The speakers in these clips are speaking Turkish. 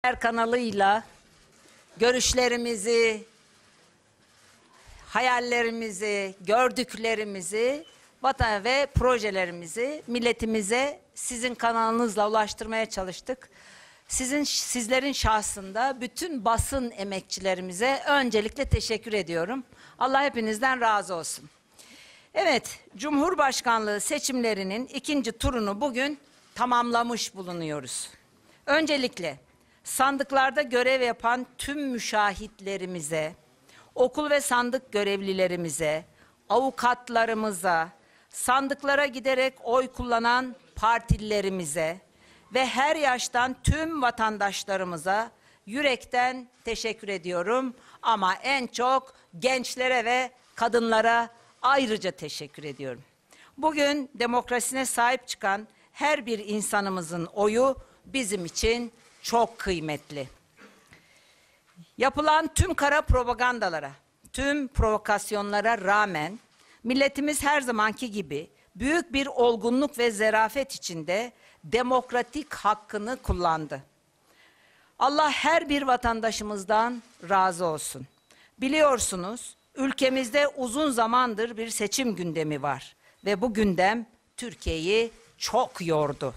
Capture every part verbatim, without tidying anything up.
Her kanalıyla görüşlerimizi, hayallerimizi, gördüklerimizi vatan ve projelerimizi milletimize sizin kanalınızla ulaştırmaya çalıştık. Sizin sizlerin şahsında bütün basın emekçilerimize öncelikle teşekkür ediyorum. Allah hepinizden razı olsun. Evet, Cumhurbaşkanlığı seçimlerinin ikinci turunu bugün tamamlamış bulunuyoruz. Öncelikle sandıklarda görev yapan tüm müşahitlerimize, okul ve sandık görevlilerimize, avukatlarımıza, sandıklara giderek oy kullanan partililerimize ve her yaştan tüm vatandaşlarımıza yürekten teşekkür ediyorum. Ama en çok gençlere ve kadınlara ayrıca teşekkür ediyorum. Bugün demokrasine sahip çıkan her bir insanımızın oyu bizim için çok kıymetli. Yapılan tüm kara propagandalara, tüm provokasyonlara rağmen milletimiz her zamanki gibi büyük bir olgunluk ve zarafet içinde demokratik hakkını kullandı. Allah her bir vatandaşımızdan razı olsun. Biliyorsunuz, ülkemizde uzun zamandır bir seçim gündemi var ve bu gündem Türkiye'yi çok yordu.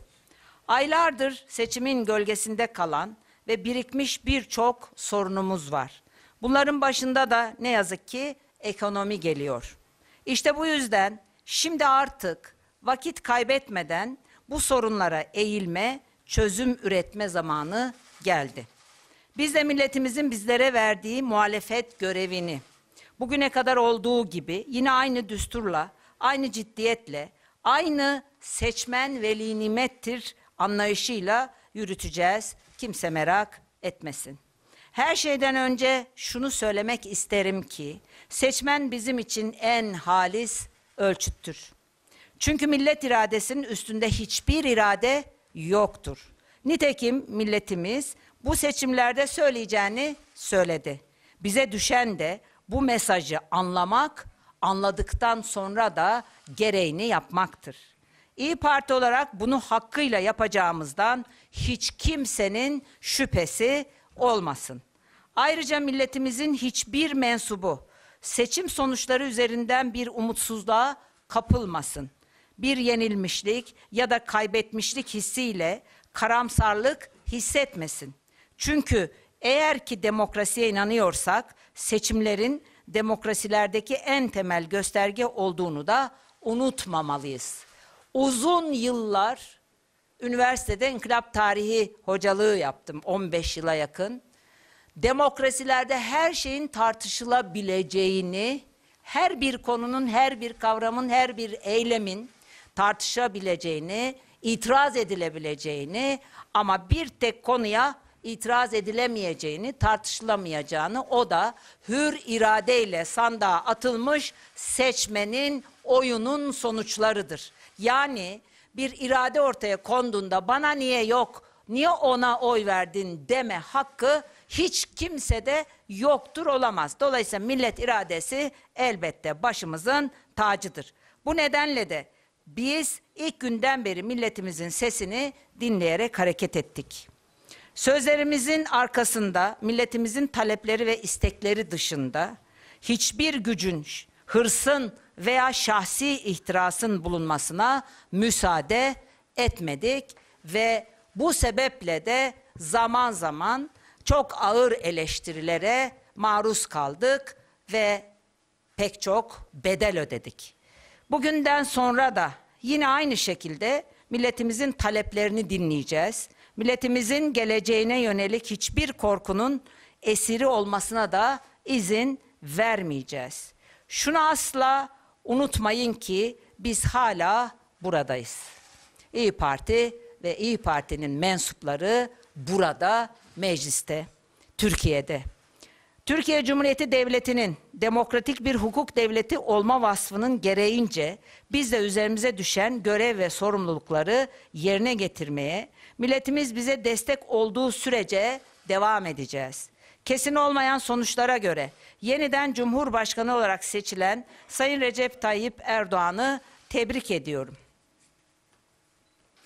Aylardır seçimin gölgesinde kalan ve birikmiş birçok sorunumuz var. Bunların başında da ne yazık ki ekonomi geliyor. İşte bu yüzden şimdi artık vakit kaybetmeden bu sorunlara eğilme, çözüm üretme zamanı geldi. Biz de milletimizin bizlere verdiği muhalefet görevini bugüne kadar olduğu gibi yine aynı düsturla, aynı ciddiyetle, aynı seçmen veli nimettir anlayışıyla yürüteceğiz. Kimse merak etmesin. Her şeyden önce şunu söylemek isterim ki seçmen bizim için en halis ölçüttür. Çünkü millet iradesinin üstünde hiçbir irade yoktur. Nitekim milletimiz bu seçimlerde söyleyeceğini söyledi. Bize düşen de bu mesajı anlamak, anladıktan sonra da gereğini yapmaktır. İYİ Parti olarak bunu hakkıyla yapacağımızdan hiç kimsenin şüphesi olmasın. Ayrıca milletimizin hiçbir mensubu seçim sonuçları üzerinden bir umutsuzluğa kapılmasın. Bir yenilmişlik ya da kaybetmişlik hissiyle karamsarlık hissetmesin. Çünkü eğer ki demokrasiye inanıyorsak seçimlerin demokrasilerdeki en temel gösterge olduğunu da unutmamalıyız. Uzun yıllar üniversitede inkılap tarihi hocalığı yaptım, on beş yıla yakın. Demokrasilerde her şeyin tartışılabileceğini, her bir konunun, her bir kavramın, her bir eylemin tartışabileceğini, itiraz edilebileceğini ama bir tek konuya itiraz edilemeyeceğini, tartışılamayacağını, o da hür iradeyle sandığa atılmış seçmenin oyunun sonuçlarıdır. Yani bir irade ortaya konduğunda bana niye yok, niye ona oy verdin deme hakkı hiç kimsede yoktur, olamaz. Dolayısıyla millet iradesi elbette başımızın tacıdır. Bu nedenle de biz ilk günden beri milletimizin sesini dinleyerek hareket ettik. Sözlerimizin arkasında milletimizin talepleri ve istekleri dışında hiçbir gücün, hırsın veya şahsi ihtirasın bulunmasına müsaade etmedik ve bu sebeple de zaman zaman çok ağır eleştirilere maruz kaldık ve pek çok bedel ödedik. Bugünden sonra da yine aynı şekilde milletimizin taleplerini dinleyeceğiz. Milletimizin geleceğine yönelik hiçbir korkunun esiri olmasına da izin vermeyeceğiz. Şunu asla unutmayın ki biz hala buradayız. İYİ Parti ve İYİ Parti'nin mensupları burada, mecliste, Türkiye'de. Türkiye Cumhuriyeti Devleti'nin demokratik bir hukuk devleti olma vasfının gereğince biz de üzerimize düşen görev ve sorumlulukları yerine getirmeye, milletimiz bize destek olduğu sürece devam edeceğiz. Kesin olmayan sonuçlara göre yeniden Cumhurbaşkanı olarak seçilen Sayın Recep Tayyip Erdoğan'ı tebrik ediyorum.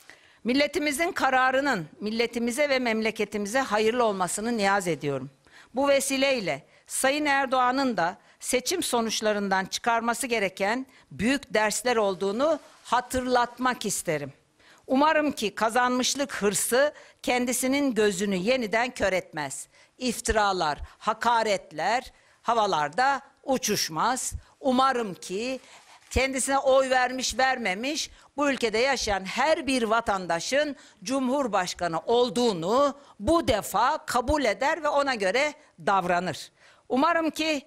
Milletimizin kararının milletimize ve memleketimize hayırlı olmasını niyaz ediyorum. Bu vesileyle Sayın Erdoğan'ın da seçim sonuçlarından çıkarması gereken büyük dersler olduğunu hatırlatmak isterim. Umarım ki kazanmışlık hırsı kendisinin gözünü yeniden kör etmez. İftiralar, hakaretler havalarda uçuşmaz. Umarım ki kendisine oy vermiş vermemiş bu ülkede yaşayan her bir vatandaşın Cumhurbaşkanı olduğunu bu defa kabul eder ve ona göre davranır. Umarım ki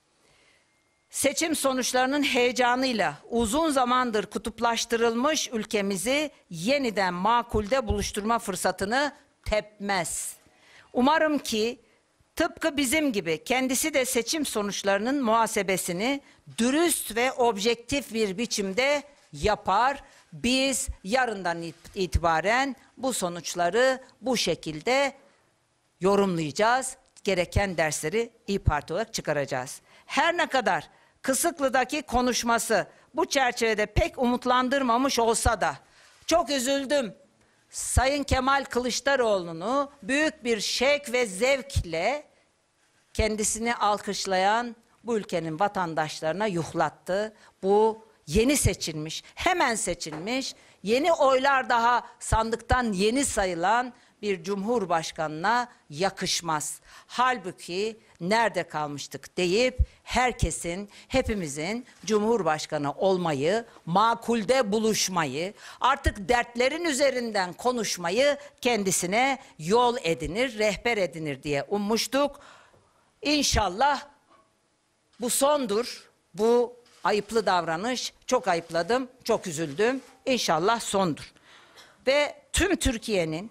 seçim sonuçlarının heyecanıyla uzun zamandır kutuplaştırılmış ülkemizi yeniden makulde buluşturma fırsatını tepmez. Umarım ki tıpkı bizim gibi kendisi de seçim sonuçlarının muhasebesini dürüst ve objektif bir biçimde yapar. Biz yarından itibaren bu sonuçları bu şekilde yorumlayacağız. Gereken dersleri İYİ Parti olarak çıkaracağız. Her ne kadar Kısıklı'daki konuşması bu çerçevede pek umutlandırmamış olsa da çok üzüldüm. Sayın Kemal Kılıçdaroğlu'nu büyük bir şevk ve zevkle kendisini alkışlayan bu ülkenin vatandaşlarına yuhlattı. Bu yeni seçilmiş, hemen seçilmiş, yeni oylar daha sandıktan yeni sayılan bir cumhurbaşkanına yakışmaz. Halbuki nerede kalmıştık deyip herkesin, hepimizin cumhurbaşkanı olmayı, makulde buluşmayı, artık dertlerin üzerinden konuşmayı kendisine yol edinir, rehber edinir diye ummuştuk. İnşallah bu sondur. Bu ayıplı davranış, çok ayıpladım, çok üzüldüm. İnşallah sondur. Ve tüm Türkiye'nin,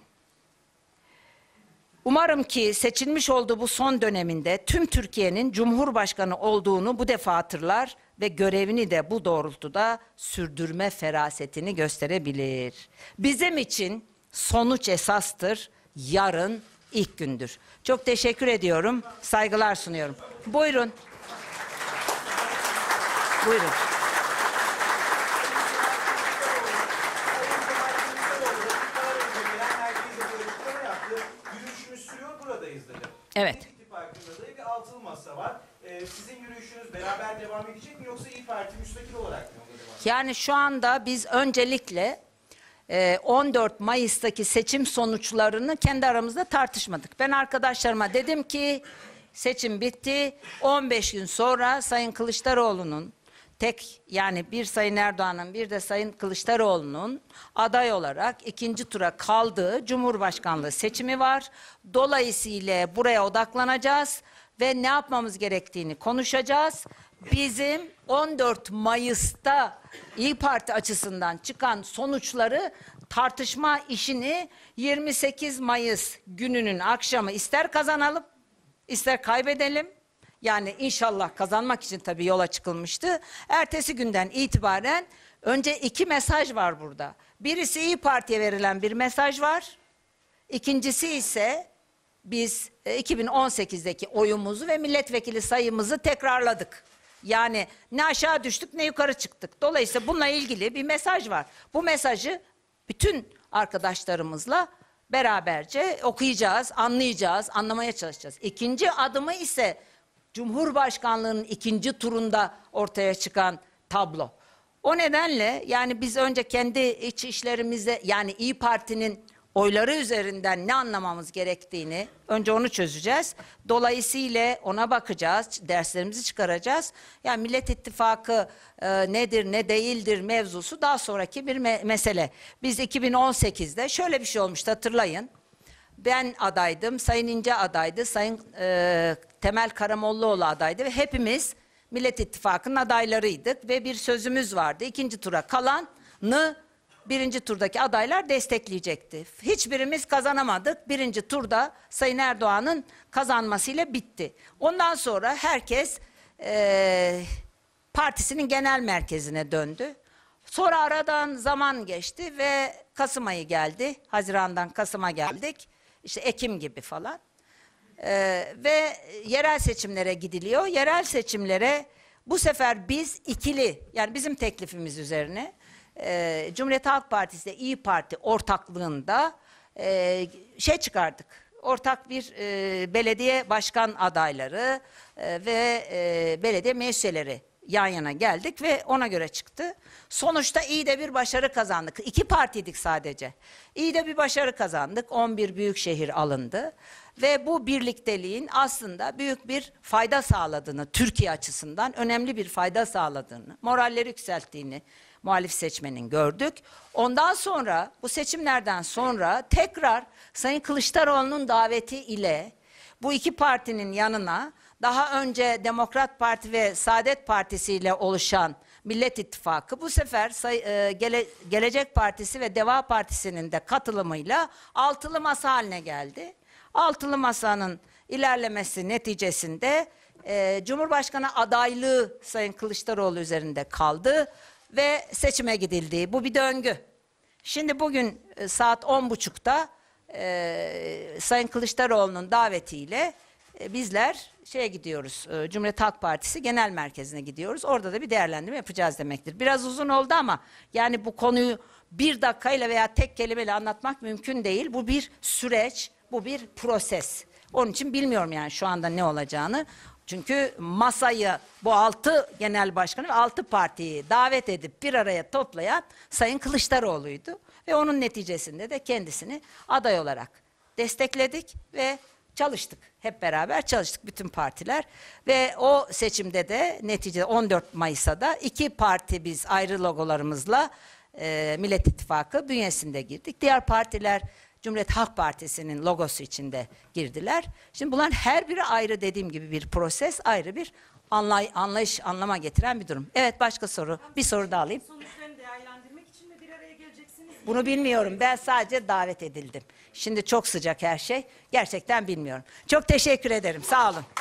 umarım ki seçilmiş olduğu bu son döneminde tüm Türkiye'nin Cumhurbaşkanı olduğunu bu defa hatırlar ve görevini de bu doğrultuda sürdürme ferasetini gösterebilir. Bizim için sonuç esastır, yarın ilk gündür. Çok teşekkür ediyorum, saygılar sunuyorum. Buyurun. Buyurun. Evet. İttifakında bir altılı masa var. Ee, sizin yürüyüşünüz beraber devam edecek mi yoksa İYİ Parti müstakil olarak mı devam edecek? Yani şu anda biz öncelikle on dört Mayıs'taki seçim sonuçlarını kendi aramızda tartışmadık. Ben arkadaşlarıma dedim ki seçim bitti. on beş gün sonra Sayın Kılıçdaroğlu'nun tek yani bir Sayın Erdoğan'ın bir de Sayın Kılıçdaroğlu'nun aday olarak ikinci tura kaldığı Cumhurbaşkanlığı seçimi var. Dolayısıyla buraya odaklanacağız ve ne yapmamız gerektiğini konuşacağız. Bizim on dört Mayıs'ta İYİ Parti açısından çıkan sonuçları tartışma işini yirmi sekiz Mayıs gününün akşamı ister kazanalım, ister kaybedelim. Yani inşallah kazanmak için tabii yola çıkılmıştı. Ertesi günden itibaren önce iki mesaj var burada. Birisi İYİ Parti'ye verilen bir mesaj var. İkincisi ise biz iki bin on sekizdeki oyumuzu ve milletvekili sayımızı tekrarladık. Yani ne aşağı düştük ne yukarı çıktık. Dolayısıyla bununla ilgili bir mesaj var. Bu mesajı bütün arkadaşlarımızla beraberce okuyacağız, anlayacağız, anlamaya çalışacağız. İkinci adımı ise Cumhurbaşkanlığının ikinci turunda ortaya çıkan tablo. O nedenle yani biz önce kendi iç işlerimizde yani İYİ Parti'nin oyları üzerinden ne anlamamız gerektiğini önce onu çözeceğiz. Dolayısıyla ona bakacağız, derslerimizi çıkaracağız. Yani Millet İttifakı e, nedir ne değildir mevzusu daha sonraki bir me mesele. Biz iki bin on sekizde şöyle bir şey olmuştu hatırlayın. Ben adaydım, Sayın İnce adaydı, Sayın e, Temel Karamollaoğlu adaydı ve hepimiz Millet İttifakı'nın adaylarıydık ve bir sözümüz vardı. İkinci tura kalanı birinci turdaki adaylar destekleyecekti. Hiçbirimiz kazanamadık. Birinci turda Sayın Erdoğan'ın kazanmasıyla bitti. Ondan sonra herkes e, partisinin genel merkezine döndü. Sonra aradan zaman geçti ve Kasım ayı geldi. Haziran'dan Kasım'a geldik. İşte Ekim gibi falan. Ee, ve yerel seçimlere gidiliyor. Yerel seçimlere bu sefer biz ikili, yani bizim teklifimiz üzerine e, Cumhuriyet Halk Partisi ile İyi Parti ortaklığında e, şey çıkardık. Ortak bir e, belediye başkan adayları e, ve e, belediye meclisleri yan yana geldik ve ona göre çıktı. Sonuçta iyi de bir başarı kazandık. İki partiydik sadece. İyi de bir başarı kazandık. on bir büyükşehir alındı. Ve bu birlikteliğin aslında büyük bir fayda sağladığını, Türkiye açısından önemli bir fayda sağladığını, moralleri yükselttiğini muhalif seçmenin gördük. Ondan sonra, bu seçimlerden sonra tekrar Sayın Kılıçdaroğlu'nun daveti ile bu iki partinin yanına daha önce Demokrat Parti ve Saadet Partisi ile oluşan Millet İttifakı bu sefer say, e, gele, Gelecek Partisi ve Deva Partisi'nin de katılımıyla altılı masa haline geldi. Altılı masanın ilerlemesi neticesinde e, Cumhurbaşkanı adaylığı Sayın Kılıçdaroğlu üzerinde kaldı ve seçime gidildi. Bu bir döngü. Şimdi bugün e, saat on buçukta e, Sayın Kılıçdaroğlu'nun davetiyle e, bizler şeye gidiyoruz, e, Cumhuriyet Halk Partisi Genel Merkezi'ne gidiyoruz. Orada da bir değerlendirme yapacağız demektir. Biraz uzun oldu ama yani bu konuyu bir dakikayla veya tek kelimeyle anlatmak mümkün değil. Bu bir süreç, bu bir proses. Onun için bilmiyorum yani şu anda ne olacağını. Çünkü masayı bu altı genel başkanı ve altı partiyi davet edip bir araya toplayan Sayın Kılıçdaroğlu'ydu. Ve onun neticesinde de kendisini aday olarak destekledik ve çalıştık. Hep beraber çalıştık bütün partiler. Ve o seçimde de neticede on dört Mayıs'ta da iki parti biz ayrı logolarımızla e, Millet İttifakı bünyesinde girdik. Diğer partiler Cumhuriyet Halk Partisi'nin logosu içinde girdiler. Şimdi bunlar her biri ayrı dediğim gibi bir proses, ayrı bir anlay anlayış, anlama getiren bir durum. Evet başka soru. Bir soru daha alayım. Sonuçlarını değerlendirmek için mi bir araya geleceksiniz? Bunu bilmiyorum. Ben sadece davet edildim. Şimdi çok sıcak her şey. Gerçekten bilmiyorum. Çok teşekkür ederim. Sağ olun.